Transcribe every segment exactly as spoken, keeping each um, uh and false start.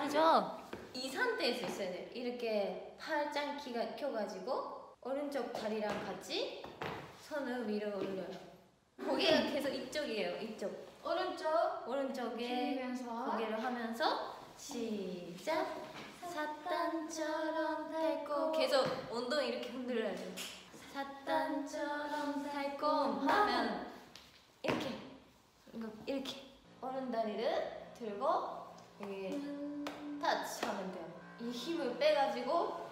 아니죠. 이 상태에서 있어야 돼요. 이렇게 팔짱 키가 켜가지고 오른쪽 다리랑 같이 손을 위로 올려요. 고개가 계속 이쪽이에요. 이쪽. 오른쪽 오른쪽에 들면서 고개를 하면서 시작. 사단처럼 달콤. 계속 엉덩이 이렇게 흔들어야 돼요. 사단처럼 달콤 하면 이렇게 이렇게 오른다리를 들고 여기 타치 하면 돼요. 이 힘을 빼가지고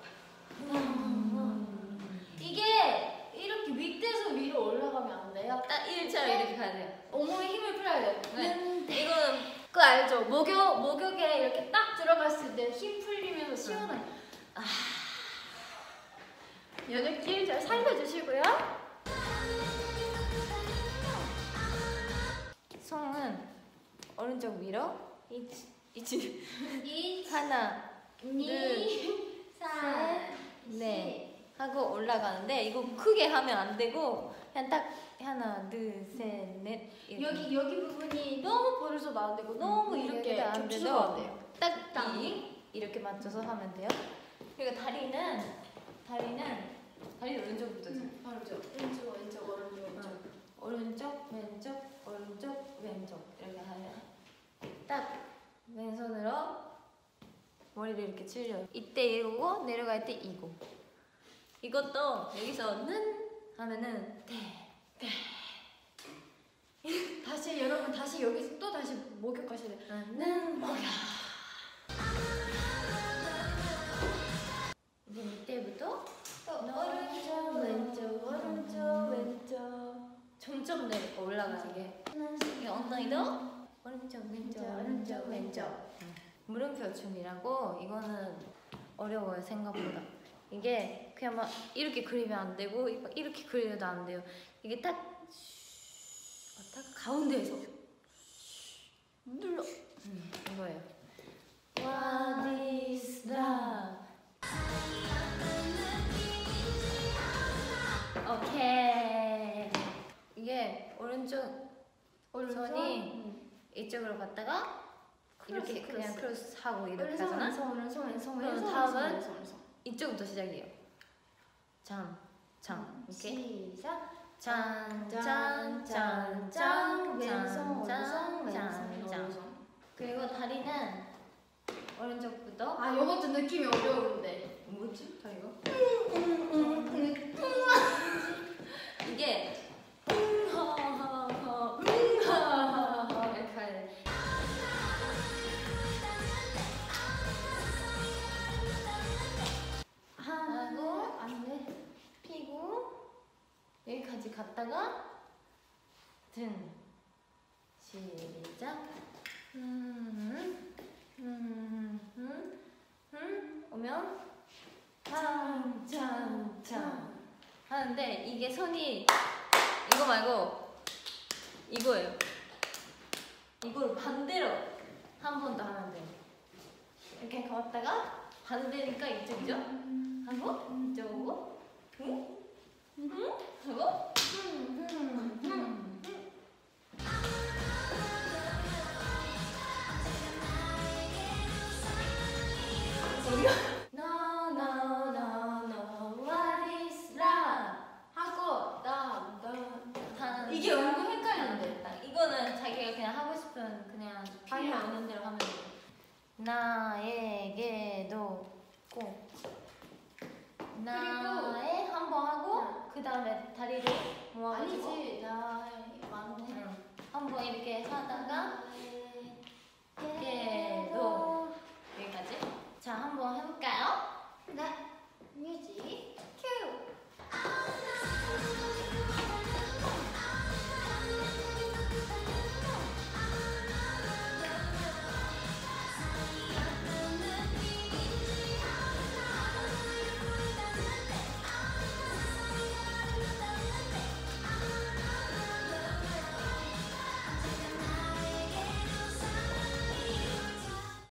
이게 이렇게 밑에서 위로 올라가면 안 돼요? 딱 일자로 이렇게 가야 돼요. 온몸에 힘을 풀어야 돼요. 네. 이거는 그거 알죠? 목욕, 목욕에 이렇게 딱 들어갔을 때 힘 풀리면서 시원해요. 아. 연육질 잘 살려주시고요. 손은 오른쪽 위로 이치 이치 이 하나 이 사 네 하고 올라가는데 이거 크게 하면 안 되고 그냥 딱 하나 둘셋넷 여기 여기 부분이 너무 벌어져도 안 되고 너무 음, 이렇게 여기도 안 겹쳐도 돼도 안 돼요. 딱 이 이렇게 맞춰서 하면 돼요. 그리고 다리는 다리는 다리 오른쪽부터 음, 바로죠. 왼쪽 왼쪽 오른쪽 왼쪽. 오른쪽 왼쪽 오른쪽 왼쪽 이렇게 하면 딱 왼손으로 머리를 이렇게 칠려요. 이때 이거고 내려갈 때 이거. 이것도 여기서는 하면은 대. 다시 여러분 다시 여기서 또 다시 목욕하셔야 돼요. 는 목욕. 이제 이때부터 또 오른쪽 왼쪽 오른쪽 왼쪽. 점점 내려 올라가게. 이 엉덩이도 오른쪽 왼쪽 오른쪽 왼쪽. 물음표 춤이라고. 이거는 어려워요 생각보다. 이게 그냥 막 이렇게 그리면 안 되고 이렇게 그려도 안 돼요. 이게 딱 딱 가운데에서 눌러. 음, 이거예요. What is love? 오케이. 이게 오른쪽 손이 이쪽으로 갔다가 크로스, 이렇게 그냥 크로스. 크로스 하고 이렇게 왼손 하잖아. 왼손 왼손 왼손 그럼 왼손 다음은 왼손 왼손. 이쪽부터 시작이에요. 장, 장. 이렇게. 시작. 짠, 짠, 짠, 짠, 왼손 짠, 오른손 짠, 왼손 짠. 오른손. 그리고 다리는 오른쪽부터. 아 요것도 느낌이 어려운데. 뭐지? 다리가? 이게 이렇게 가야 돼. 하고 안돼 피고 여기까지 갔다가 등 시작. 음, 음, 음, 음, 오면 짱짱짱 하는데 이게 손이 이거 말고 이거예요. 이걸 반대로 한 번 더 하면 돼요. 이렇게 갔다가 반대니까 이쪽이죠? 하고 이쪽 오고 응? 응? 하고 응, 응, 응. No, no, no, no, what is love? 하고 나 나. 다 이게 은근 헷갈리는데. 딱 이거는 자기가 그냥 하고 싶은 그냥 발이 오는 대로 하면 돼. 나에게도 꼭 나에 한 번 하고 그 다음에 다리를 모아가지고 아니지 나 맞네. 응. 한 번 이렇게 하다가 게도